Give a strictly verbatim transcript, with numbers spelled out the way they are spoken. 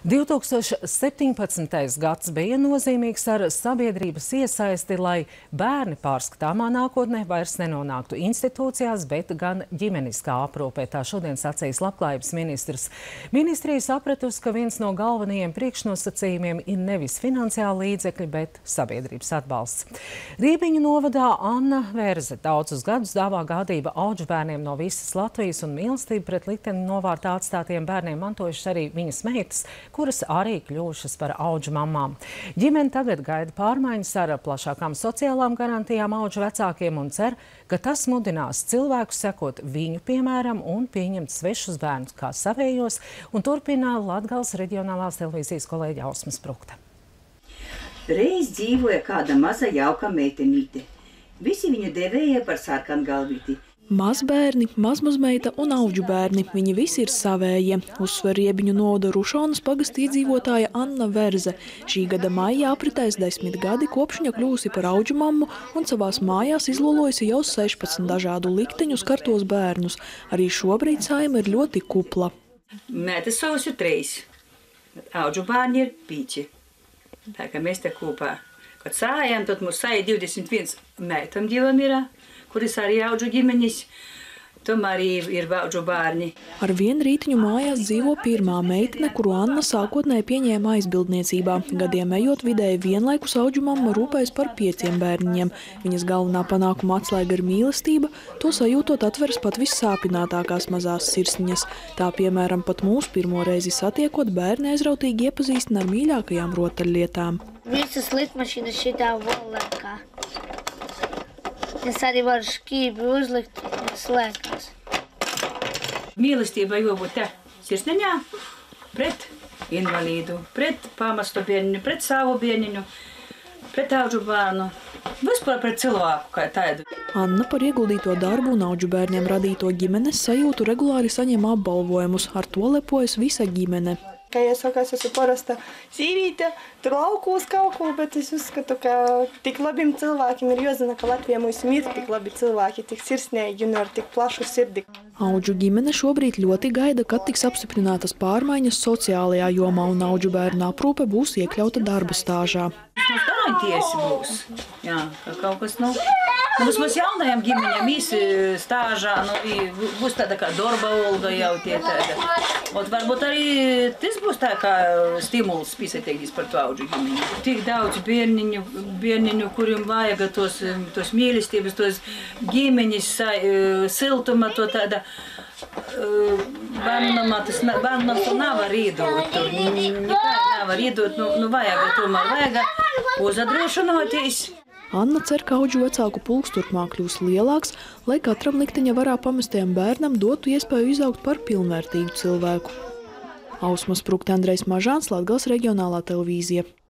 divtūkstoš septiņpadsmitais gads bija nozīmīgs ar sabiedrības iesaisti, lai bērni pārskatāmā nākotnē vairs nenonāktu institūcijās, bet gan ģimeniskā aprūpē. Tā šodien sacīs labklājības ministrs. Ministrija sapratusi, ka viens no galvenajiem priekšnosacījumiem ir nevis finansiāli līdzekļi, bet sabiedrības atbalsts. Riebiņu novadā Anna Verze daudzus gadus dāvā gādība audžu bērniem no visas Latvijas, un mīlestību pret likteni novārtā atstātiem bērniem mantojušas arī viņas meitas, kuras arī kļuvušas par audžu mamām. Ģimene tagad gaida pārmaiņas ar plašākām sociālām garantijām audžu vecākiem un cer, ka tas mudinās cilvēkus sekot viņu piemēram un pieņemt svešus bērnus kā savējos, un turpina Latgales reģionālās televīzijas kolēģe Ausma Sprukta. Reiz dzīvoja kāda maza jauka meitenīte. Visi viņu devēja par sarkangalvīti. Mazbērni, mazmazmeita un audžu bērni. Viņi visi ir savējie, uzsver Riebiņu novada Rušonas pagasta iedzīvotāja Anna Verze. Šī gada maijā apritēs desmit gadi, kopš viņa kļūsi par audžu mammu un savās mājās izlolojusi jau sešpadsmit dažādu likteņu skartos bērnus. Arī šobrīd saima ir ļoti kupla. Meitas savus ir trīs, audžu bērni ir pieci. Tā kā mēs te kopā. Kad sājām, tad mums sāja divdesmit viens meitam divam ir, kuris arī audžu ģimeņas, tomēr ir audžu bērni. Ar vienu rītiņu mājās dzīvo pirmā meitene, kuru Anna sākotnēji pieņēma aizbildniecībā. Gadiem ejot vidēji vienlaikus audžu mamma rūpējas par pieciem bērniņiem. Viņas galvenā panākuma atslēga ir mīlestība, to sajūtot atveras pat vissāpinātākās mazās sirsniņas. Tā, piemēram, pat mūs pirmo reizi satiekot, bērni aizrautīgi iepazīstina ar mīļākajām rotaļlietām. Visas lidmašīnas šitā volekā. Es arī varu šķībi uzlikt un slēgties. Mīlestība jābūt te sirsniņā pret invalīdu, pret pamestu bērniņu, pret savu bērniņu, pret audžu bērnu, vispār pret cilvēku kā tādu. Anna par ieguldīto darbu un audžu bērniem radīto ģimenes sajūtu regulāri saņem apbalvojumus. Ar to lepojas visa ģimene. Ka es saku, es esmu parasta sīvīte, tur laukos kaut ko, bet es uzskatu, ka tik labiem cilvēkiem ir jāzina, ka Latvijā mums ir tik labi cilvēki, tik sirsnīgi un ar tik plašu sirdi. Audžu ģimene šobrīd ļoti gaida, kad tiks apstiprinātas pārmaiņas sociālajā jomā un audžu bērnu aprūpe būs iekļauta darba stāžā. Mums garantiesi būs, jā, ka kaut kas nav. Nu, mums jaunajām ģimeņām īsi stāžā, nu, būs tāda kā darba olga jau tie tāda. Un varbūt arī tas būs tā kā stimuls piesaistīties par to audžu ģimeņu. Tik daudz bērniņu, bērniņu, kuriem vajag tos, tos mīlestības, tos ģimeņas siltuma, to tāda bērnam, tas bērnam to nav var iedot, tur nekā nav var iedot, nu, nu vajag tomēr, vajag uzadrošinoties. Anna cer, ka audžu vecāku pulks turpmāk kļūs lielāks, lai katram likteņa varā pamestajam bērnam dotu iespēju izaugt par pilnvērtīgu cilvēku. Ausma Sprukta, Andrejs Mažāns, Latgales reģionālā televīzija.